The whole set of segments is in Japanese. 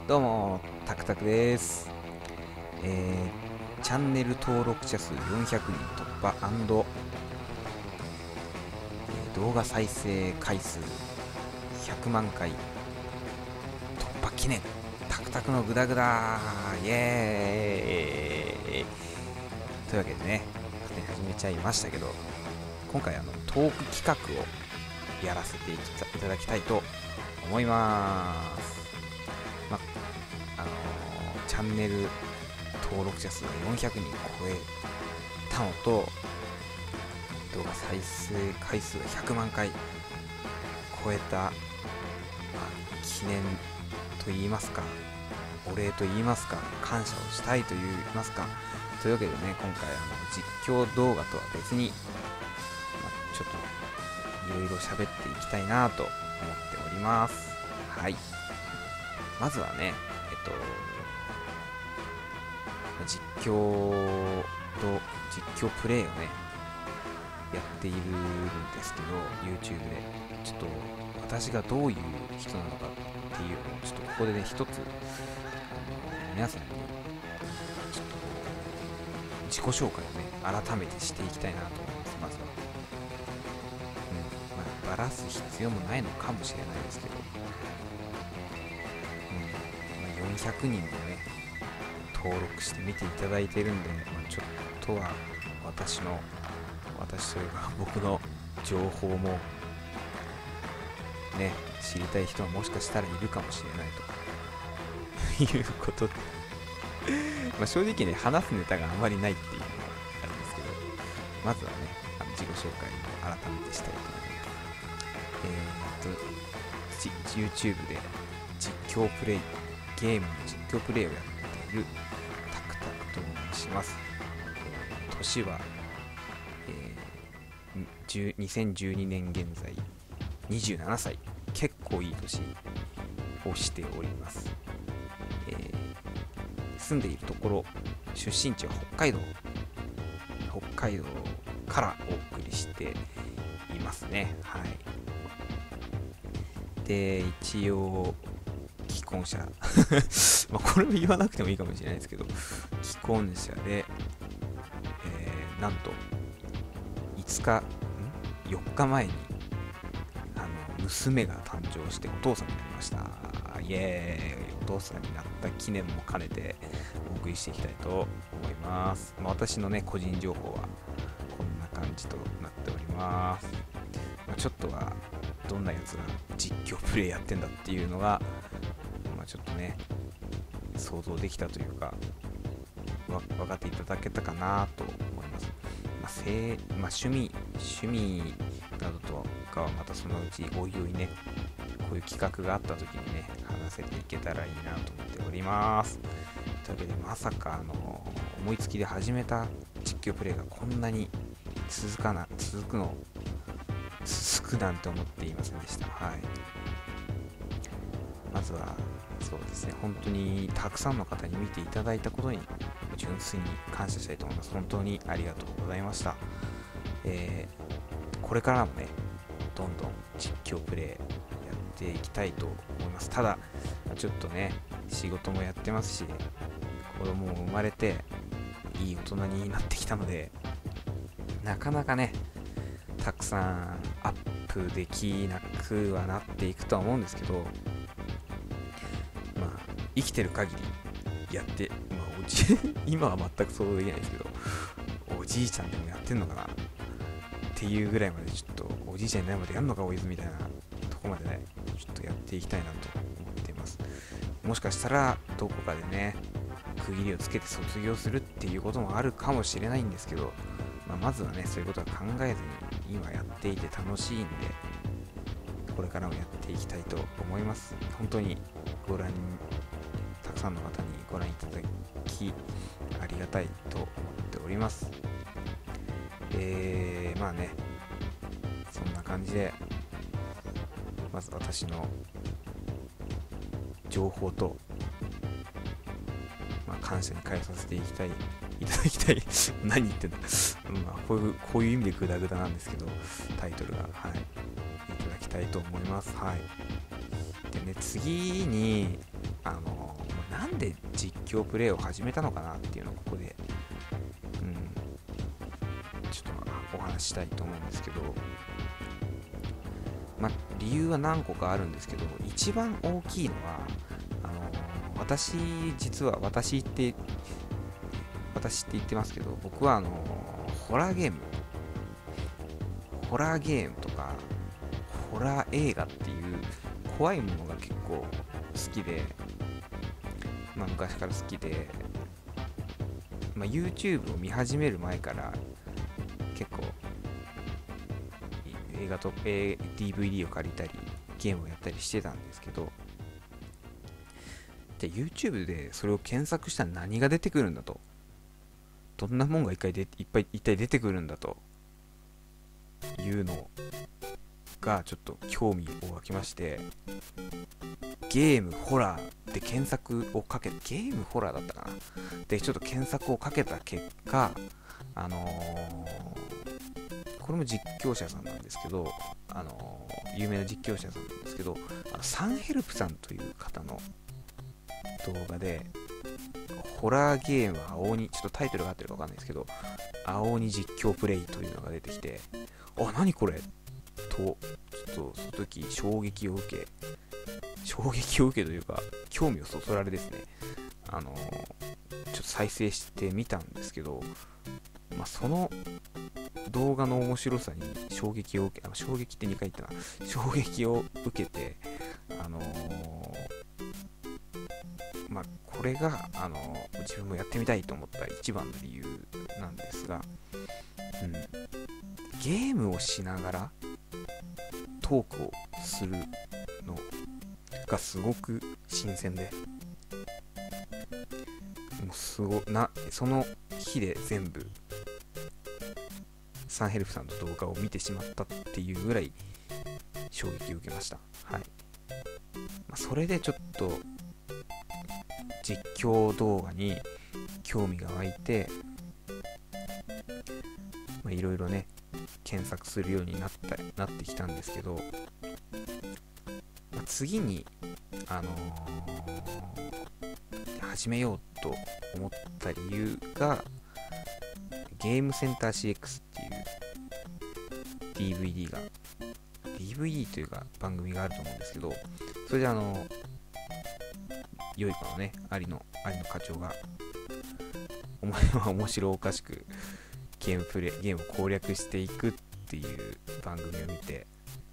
どうも、タクタクです。チャンネル登録者数400人突破動画再生回数100万回突破記念、タクタクのグダグダイエーイというわけでね、勝手に始めちゃいましたけど、今回トーク企画をやらせていただきたいと思います。チャンネル登録者数が400人超えたのと、動画再生回数が100万回超えた、記念と言いますか、お礼と言いますか、感謝をしたいと言いますか、というわけでね、今回実況動画とは別に、ちょっといろいろ喋っていきたいなと思っております。はい。まずはね、実況プレイをねやっているんですけど、 YouTube でちょっと私がどういう人なのかっていうのをちょっとここでね一つ皆さんにちょっと自己紹介をね改めてしていきたいなと思います。まずは、バラす必要もないのかもしれないですけど、400人もね登録して見ていただいているんで、ちょっとは私というか僕の情報もね知りたい人はもしかしたらいるかもしれないということで正直ね話すネタがあまりないっていうのがあるんですけど、まずはね自己紹介を改めてしたいと思います。YouTube で実況プレイ、ゲームの実況プレイをやっているタクタクと申します。年は、2012年現在27歳、結構いい年をしております。住んでいるところ、出身地は北海道からお送りしていますね。はい。で、一応既婚者これも言わなくてもいいかもしれないですけど、既婚者で、なんと4日前に娘が誕生してお父さんになりました。イエーイ。お父さんになった記念も兼ねてお送りしていきたいと思います。私のね個人情報はこんな感じとなっております。ちょっとはどんなやつが実況プレイやってんだっていうのが、ちょっとね想像できたというか分かっていただけたかなと思います。趣味などとかはまたそのうちおいおいね、こういう企画があった時にね話せていけたらいいなと思っております。というわけで、まさか思いつきで始めた実況プレイがこんなに続くなんて思っていませんでした。はい。まずはそうですね、本当にたくさんの方に見ていただいたことに純粋に感謝したいと思います。本当にありがとうございました。これからもねどんどん実況プレイやっていきたいと思います。ただちょっとね仕事もやってますし、子供も生まれていい大人になってきたので、なかなかねたくさんアップできなくはなっていくとは思うんですけど、生きてる限りやって、今は全く想像できないですけど、おじいちゃんでもやってんのかなっていうぐらいまで、ちょっとおじいちゃんになるまでやんのかおいずみたいなとこまでねちょっとやっていきたいなと思っています。もしかしたらどこかでね区切りをつけて卒業するっていうこともあるかもしれないんですけど、まずはねそういうことは考えずに今やっていて楽しいんで、これからもやっていきたいと思います。本当にたくさんの方にご覧いただきありがたいと思っております。そんな感じで、まず私の情報と、感謝に変えさせていただきたい何言ってんだこういう意味でグダグダなんですけど、タイトルがいただきたいと思います。はい。でね、次になんで実況プレイを始めたのかなっていうのをここで、ちょっとお話ししたいと思うんですけど、理由は何個かあるんですけど、一番大きいのは、実は私って言ってますけど、僕はホラーゲームとかホラー映画っていう怖いものが結構好きで、昔から好きで、YouTube を見始める前から結構映画と、DVD を借りたりゲームをやったりしてたんですけど、じゃあ YouTube でそれを検索したら何が出てくるんだと、どんなもんが一体出てくるんだというのがちょっと興味を湧きまして、ゲームホラーで検索をかけて、ゲームホラーだったかなでちょっと検索をかけた結果、これも実況者さんなんですけど、有名な実況者さんなんですけど、サンヘルプさんという方の動画で、ホラーゲーム青鬼、ちょっとタイトルが合ってるかわかんないですけど、青鬼実況プレイというのが出てきて、何これと、ちょっとその時衝撃を受けというか、興味をそそられですね、ちょっと再生してみたんですけど、その動画の面白さに衝撃を受け、衝撃って2回言ったな、衝撃を受けて、これが、自分もやってみたいと思った一番の理由なんですが、ゲームをしながらトークをするのがすごく新鮮で、もうその日で全部サンヘルプさんの動画を見てしまったっていうぐらい衝撃を受けました。はい。それでちょっと実況動画に興味が湧いて、いろいろね検索するようになってきたんですけど、次に始めようと思った理由が、ゲームセンター CX っていう DVD というか番組があると思うんですけど、それで良い子のね有野課長が面白おかしくゲームを攻略していくっていう番組を見て、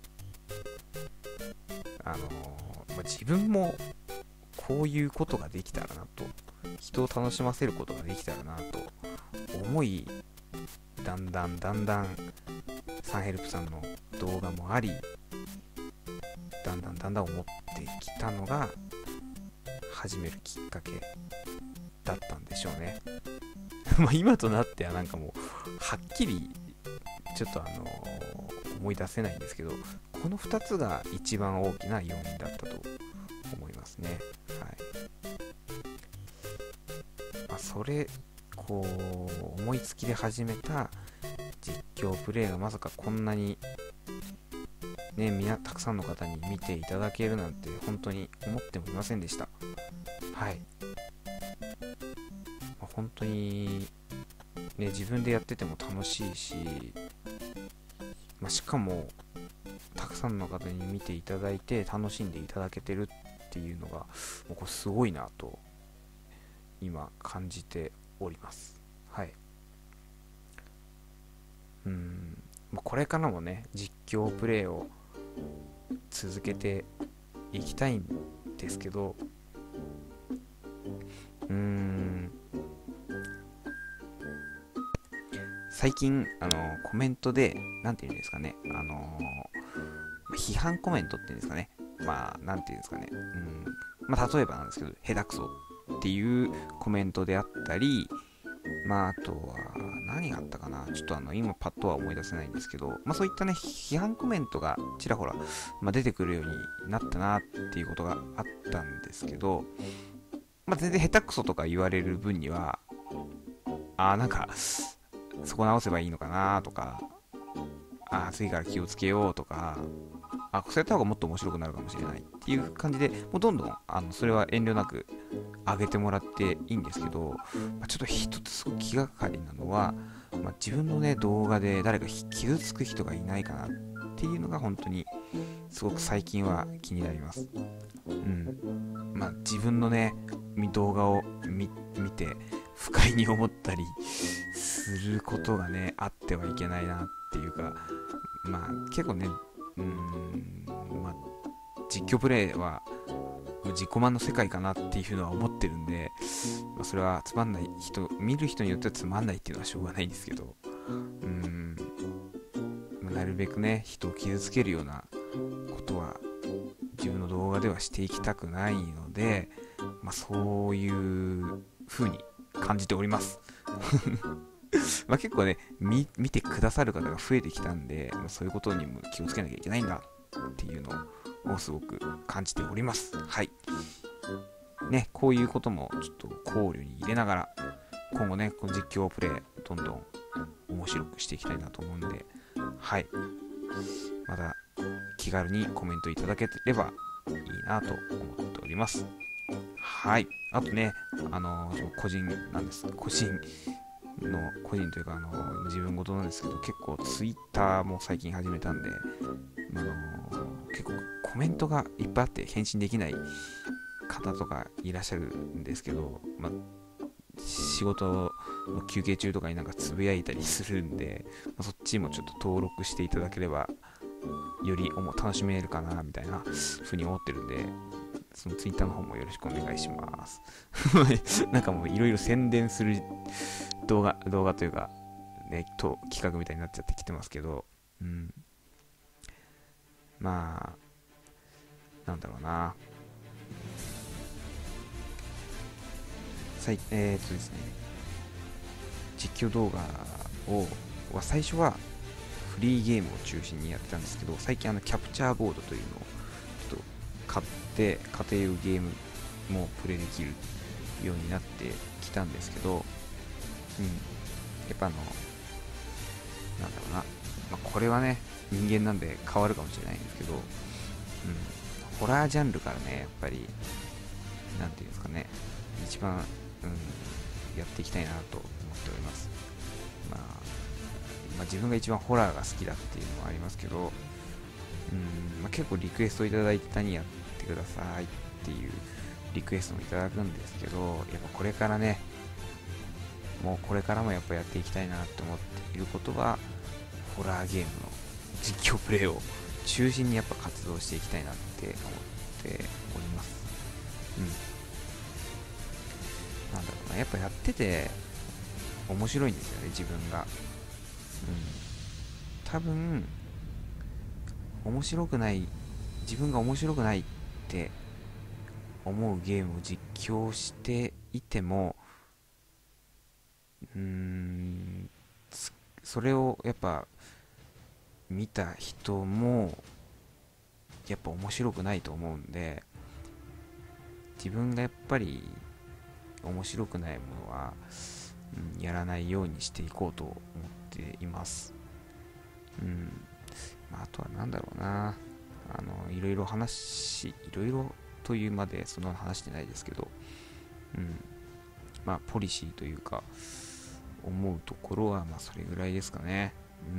自分もこういうことができたらなと、人を楽しませることができたらなと思い、だんだんサンヘルプさんの動画もあり、だんだん思ってきたのが始めるきっかけだったんでしょうね。今となってはなんかもうはっきりちょっと思い出せないんですけど、この2つが一番大きな要因だったと思いますね。はい。それ思いつきで始めた実況プレイがまさかこんなにねたくさんの方に見ていただけるなんて本当に思ってもいませんでした。はい。本当にね、自分でやってても楽しいし、しかもたくさんの方に見ていただいて楽しんでいただけてるっていうのが、もうこれすごいなと今感じております。はい。これからもね実況プレイを続けていきたいんですけど、最近コメントでなんていうんですかね、批判コメントっていうんですかね、なんていうんですかね、例えばなんですけど、下手くそっていうコメントであったり、あとは何があったかな、ちょっと今パッとは思い出せないんですけど、そういったね批判コメントがちらほら、出てくるようになったなっていうことがあったんですけど、全然下手くそとか言われる分には、なんかそこ直せばいいのかなとか、次から気をつけようとか、 そうやった方がもっと面白くなるかもしれないっていう感じで、もうどんどんそれは遠慮なく上げてもらっていいんですけど、ちょっと一つすごく気がかりなのは、自分のね動画で誰か傷つく人がいないかなっていうのが本当にすごく最近は気になります。自分のね動画を見て不快に思ったりすることがねあってはいけないなっていうか、結構ね実況プレイは自己満の世界かなっていうのは思ってるんで、それはつまんない人、見る人によってはつまんないっていうのはしょうがないんですけど、なるべくね人を傷つけるようなことは自分の動画ではしていきたくないので、そういう風に感じております結構ね見てくださる方が増えてきたんで、そういうことにも気をつけなきゃいけないんだっていうのをすごく感じております。はいね、こういうこともちょっと考慮に入れながら今後ねこの実況プレイどんどん面白くしていきたいなと思うんで、はいまた気軽にコメントいただければいいなと思っております。はい、あとね個人なんです。個人というか自分事なんですけど、結構ツイッターも最近始めたんで、結構コメントがいっぱいあって返信できない方とかいらっしゃるんですけど、仕事の休憩中とかになんかつぶやいたりするんで、そっちもちょっと登録していただければより楽しめるかなみたいなふうに思ってるんで、そのツイッターの方もよろしくお願いしますなんかもういろいろ宣伝する動画というかね企画みたいになっちゃってきてますけど、なんだろうな、ですね、実況動画は最初はフリーゲームを中心にやってたんですけど、最近キャプチャーボードというのをちょっと買って家庭用ゲームもプレイできるようになってきたんですけど、やっぱなんだろうな、これはね人間なんで変わるかもしれないんですけど、ホラージャンルからねやっぱりなんていうんですかね、一番、やっていきたいなと思っております。自分が一番ホラーが好きだっていうのもありますけど、結構リクエストいただいて何やってくださいっていうリクエストもいただくんですけど、やっぱこれからねもうこれからもやっぱやっていきたいなって思っていることはホラーゲームの実況プレイを中心にやっぱ活動していきたいなって思っております。なんだろうな、やっぱやってて面白いんですよね自分が。多分自分が面白くないって思うゲームを実況していても、それをやっぱ見た人もやっぱ面白くないと思うんで、自分がやっぱり面白くないものは、やらないようにしていこうと思っています。あとはなんだろうな、いろいろというまでそんな話してないですけど、ポリシーというか思うところはそれぐらいですかね。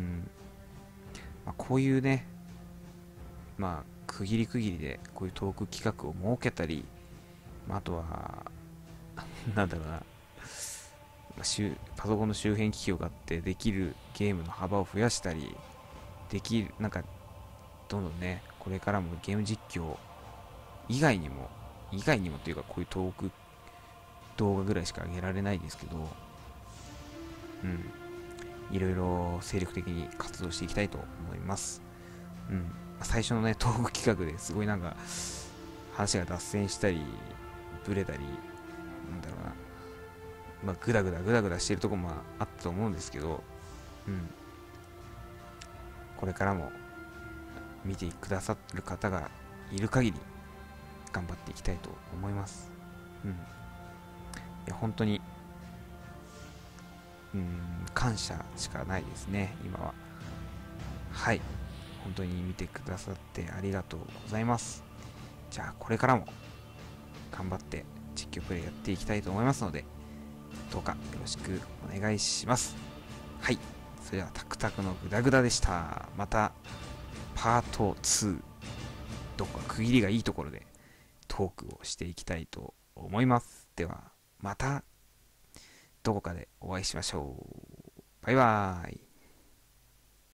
こういうね区切りでこういうトーク企画を設けたり、あとはなんだろうな、パソコンの周辺機器を買ってできるゲームの幅を増やしたりできる、どんどんねこれからもゲーム実況以外にもというかこういうトーク動画ぐらいしか上げられないですけど、いろいろ精力的に活動していきたいと思います。最初のねトーク企画ですごい話が脱線したりブレたりなんだろうな、グダグダしてるところもあったと思うんですけど、これからも見てくださる方がいる限り頑張っていきたいと思います。いや本当に感謝しかないですね今は。はい、 本当に見てくださってありがとうございます。じゃあこれからも頑張って実況プレイやっていきたいと思いますので、どうかよろしくお願いします。はい、それではタクタクのグダグダでした。またパート2、どこか区切りがいいところでトークをしていきたいと思います。ではまたどこかでお会いしましょう。バイバーイ。